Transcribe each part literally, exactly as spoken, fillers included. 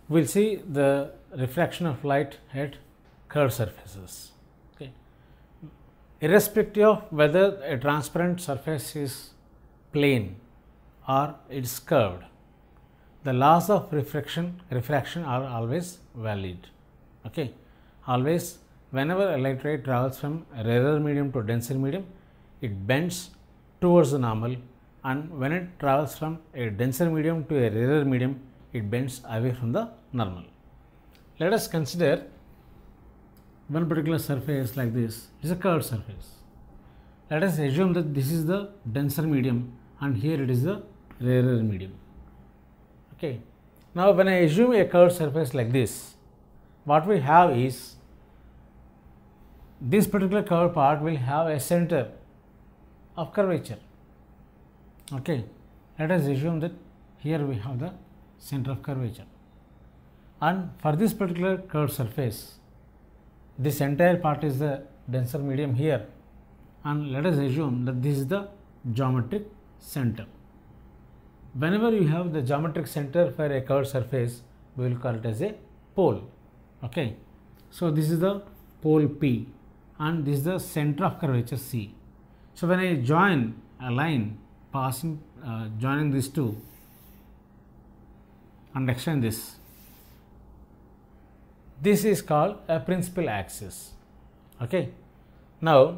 we will see the refraction of light at curved surfaces. Okay. Irrespective of whether a transparent surface is plane or it is curved, the laws of refraction refraction are always valid. Okay. Always, whenever a light ray travels from a rarer medium to a denser medium, it bends towards the normal, and when it travels from a denser medium to a rarer medium, it bends away from the normal. Let us consider one particular surface like this. It is a curved surface. Let us assume that this is the denser medium and here it is the rarer medium. Okay. Now, when I assume a curved surface like this, what we have is this particular curved part will have a center of curvature. Okay. Let us assume that here we have the center of curvature, and for this particular curved surface, this entire part is the denser medium here, and let us assume that this is the geometric center. Whenever you have the geometric center for a curved surface, we will call it as a pole. Okay. So, this is the pole P and this is the center of curvature C. So, when I join a line passing uh, joining these two and extend this, this is called a principal axis. Okay. Now,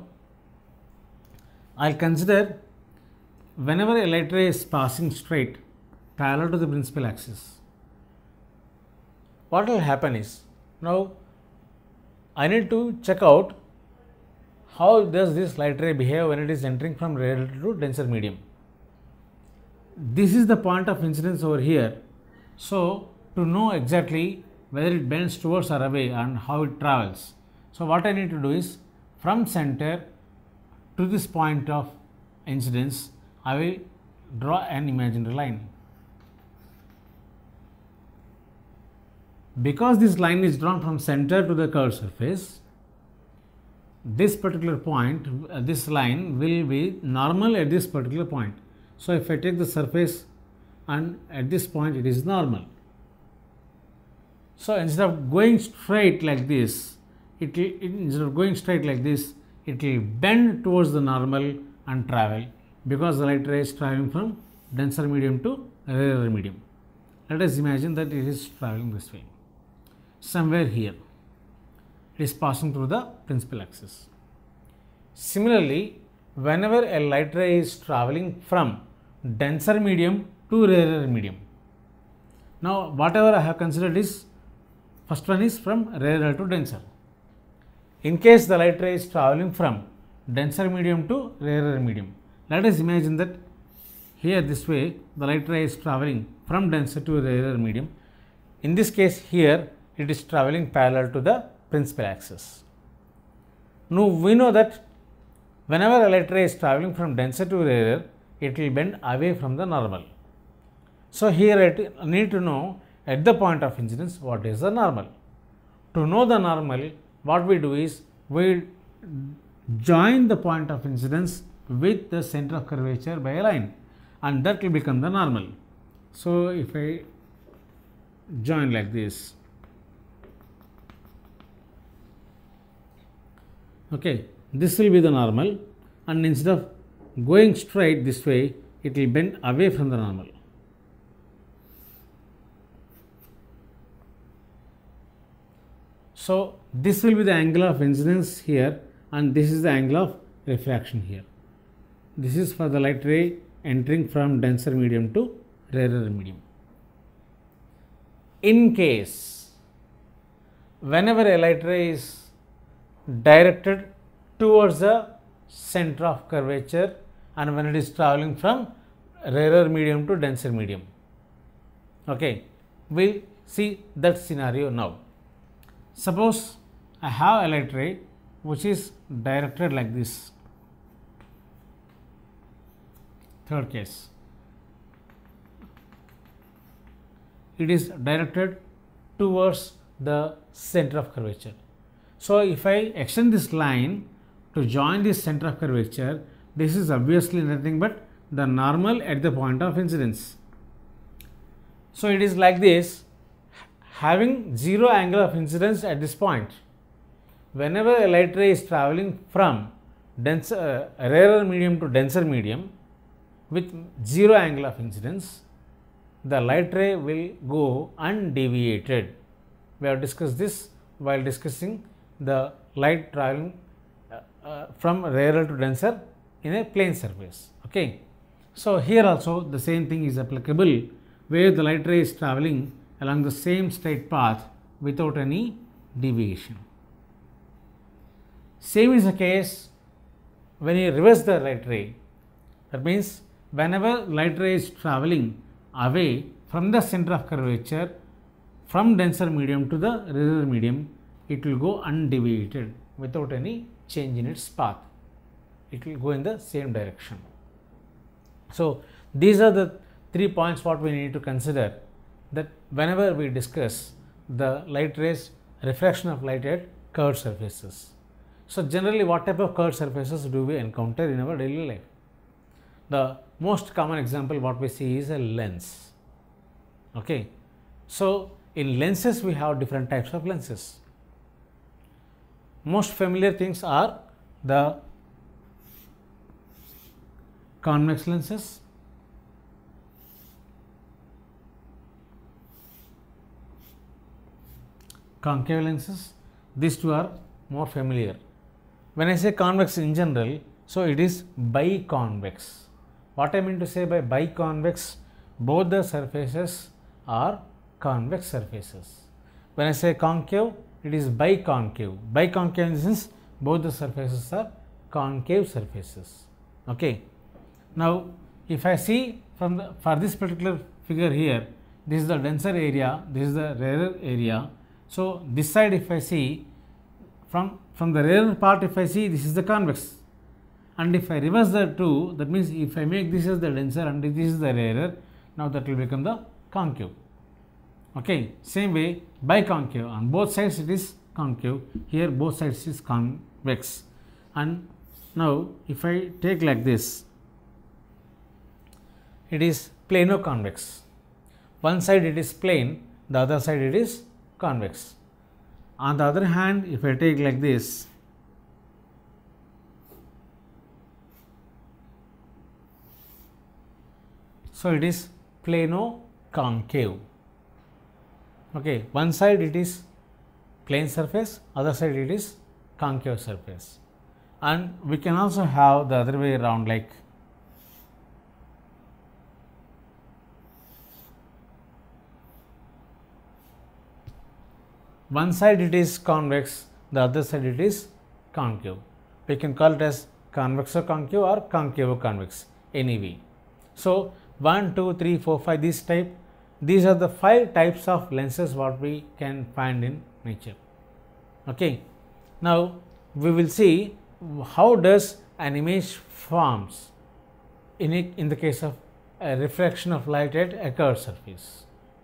I will consider whenever a light ray is passing straight parallel to the principal axis, what will happen is, now I need to check out how does this light ray behave when it is entering from rarer to denser medium. This is the point of incidence over here. So, to know exactly whether it bends towards or away and how it travels, so what I need to do is, from center to this point of incidence, I will draw an imaginary line. Because this line is drawn from center to the curved surface, this particular point, uh, this line will be normal at this particular point. So, if I take the surface and at this point it is normal. So, instead of going straight like this, it will, instead of going straight like this, it will bend towards the normal and travel, because the light ray is traveling from denser medium to rarer medium. Let us imagine that it is traveling this way. Somewhere here, it is passing through the principal axis. Similarly, whenever a light ray is traveling from denser medium to rarer medium, now whatever I have considered is, first one is from rarer to denser. In case the light ray is traveling from denser medium to rarer medium, let us imagine that here this way the light ray is traveling from denser to rarer medium. In this case here it is traveling parallel to the principal axis. Now, we know that whenever a light ray is traveling from denser to rarer, it will bend away from the normal. So, here I need to know at the point of incidence what is the normal. To know the normal, what we do is, we join the point of incidence with the center of curvature by a line, and that will become the normal. So, if I join like this, okay, this will be the normal, and instead of going straight this way, it will bend away from the normal. So, this will be the angle of incidence here, and this is the angle of refraction here. This is for the light ray entering from denser medium to rarer medium. In case whenever a light ray is directed towards the center of curvature and when it is traveling from rarer medium to denser medium, okay, we will see that scenario now. Suppose I have a light ray which is directed like this. Third case, it is directed towards the center of curvature. So, if I extend this line to join this center of curvature, this is obviously nothing but the normal at the point of incidence. So, it is like this. having zero angle of incidence at this point. Whenever a light ray is traveling from denser, uh, rarer medium to denser medium with zero angle of incidence, the light ray will go undeviated. We have discussed this while discussing the light traveling uh, uh, from rarer to denser in a plane surface. Okay. So, here also the same thing is applicable, where the light ray is traveling along the same straight path without any deviation. Same is the case when you reverse the light ray. That means, whenever light ray is traveling away from the center of curvature from denser medium to the rarer medium, it will go undeviated without any change in its path. It will go in the same direction. So, these are the three points what we need to consider, that whenever we discuss the light rays, refraction of light at curved surfaces. So, generally what type of curved surfaces do we encounter in our daily life? The most common example what we see is a lens. Okay. So, in lenses we have different types of lenses. Most familiar things are the convex lenses, concave lenses. These two are more familiar. When I say convex in general, so it is biconvex. What I mean to say by biconvex, both the surfaces are convex surfaces. When I say concave, it is biconcave. Biconcave in the sense both the surfaces are concave surfaces. Okay. Now, if I see from the for this particular figure here, this is the denser area, this is the rarer area. So, this side if I see from, from the rarer part, if I see, this is the convex, and if I reverse the two, that means if I make this as the denser and this is the rarer, now that will become the concave. Okay. Same way biconcave, on both sides it is concave, here both sides is convex. And now if I take like this, it is plano-convex. One side it is plane, the other side it is convex. On the other hand, if I take like this, so it is plano-concave. Okay, one side it is plane surface, other side it is concave surface. And we can also have the other way around, like one side it is convex, the other side it is concave. We can call it as convexo-concave or concavo-convex, anyway. So, one, two, three, four, five, this type, these are the five types of lenses what we can find in nature. Okay. Now, we will see how does an image forms in, it, in the case of a reflection of light at a curved surface.